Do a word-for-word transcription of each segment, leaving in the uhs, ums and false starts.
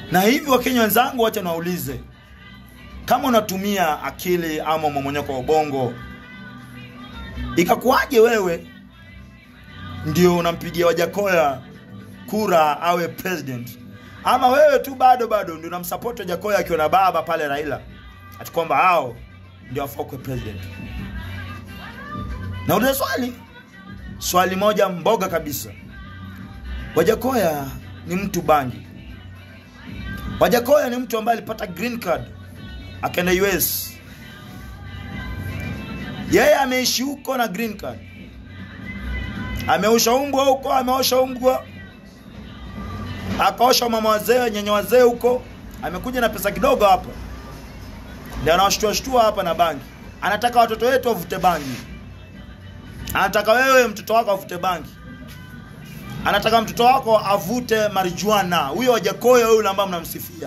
Na hivi Wakenya wenzangu, acha naulize, kama unatumia akili ama mmomonyoko wa ubongo, ikakuaje wewe ndio unampigia Wacjakoya kura awe president? Ama wewe tu bado bado ndio unamsupport Wacjakoya akiwa na baba pale Raila, ati kwamba hao ndio afokwe president? Na uliza swali swali moja mboga kabisa. Wacjakoya ni mtu bangi. Wacjakoya ni mtu ambaye alipata green card akaenda U S. Yeye ameishi huko na green card. Ameosha umbwa huko, ameosha umbwa. Akaosha mama wazee, nyanya wazee huko. Amekuja na pesa kidogo hapa. Ndio anawashtua shtua hapa na bangi. Anataka watoto wetu wavute bangi. Anataka wewe mtoto wako avute bangi. Anataka mtoto wako avute marijuana. Huyo Wacjakoya huyo ambaye mnamsifia.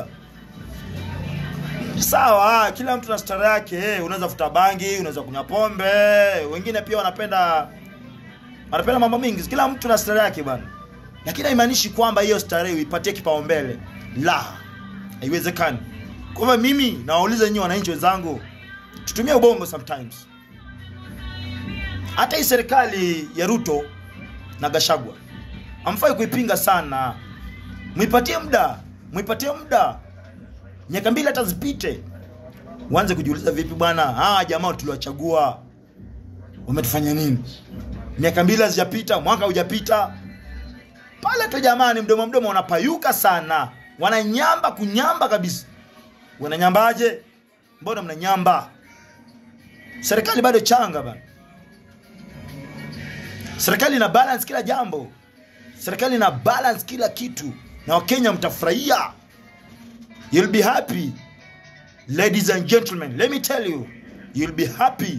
Sawa, kila mtu na stara yake. Hey, unaweza vuta bangi, unaweza kunywa pombe. Wengine pia wanapenda wanapenda mambo mingi. Kila mtu na stara yake bwana. Lakini haimaanishi kwamba hiyo stara uipatie kipaumbele. La, haiwezekani. Kwa hivyo mimi nawauliza nyinyi wananchi wenzangu, tutumie ubongo sometimes. Hata hii serikali ya Ruto na Gachagua amfai kuipinga sana. Muipatie muda, muipatie muda. Miaka mbili hata zipite. Uanze kujiuliza vipi bwana? Ah, jamaa tuliwachagua wametufanya nini? Miaka mbili hazijapita, mwaka hujapita. Pale tu jamani, mdomo mdomo wanapayuka sana. Wananyamba kunyamba kabisa. Wananyambaje? Mbona mnanyamba? Serikali bado changa bana. Serikali ina balance kila jambo. Serikali ina balance kila kitu. Na Wakenya mtafurahia. You'll be happy. Ladies and gentlemen, let me tell you, you'll be happy.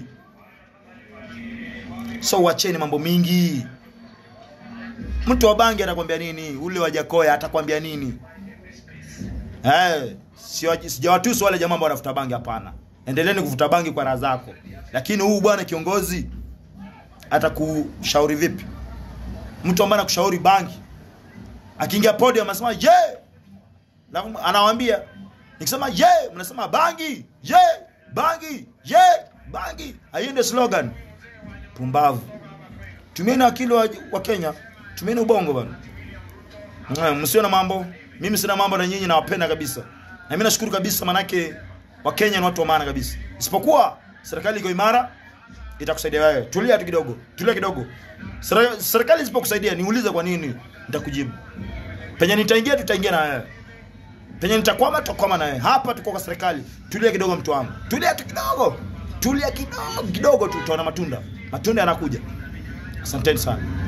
So wacheni mambo mingi. Mtu wa bangi atakwambia nini? Ule Wacjakoya atakwambia nini? Eh, sijawatusi wale jamaa ambao wanafuta bangi, hapana. Endeleeni kuvuta bangi kwa raha zako. Lakini huu bwana kiongozi atakushauri vipi? Mtu ambaye anakushauri bangi, akiingia podium anasema je, na anawaambia nikisema je mnasema bangi, je bangi, je bangi. Hiyo ndio slogan. Pumbavu. Tumieni akili wa, wa Kenya, tumieni ubongo bwana. Msio na mambo. Mimi sina mambo na nyinyi, nawapenda kabisa. Na mimi nashukuru kabisa, manake wa Kenya ni watu wa maana kabisa. Isipokuwa serikali iko imara, itakusaidia wewe. Tulia tu kidogo, tulia kidogo. Serikali isipokusaidia niulize kwa nini, nitakujibu. Penye nitaingia tutaingia na wewe. Penye nitakwama tutakwama na wewe. Hapa tuko kwa serikali. Tulia kidogo mtu wangu. Tulia tu kidogo. Tulia kidogo kidogo tu, tutaona matunda. Matunda yanakuja. Asanteni sana.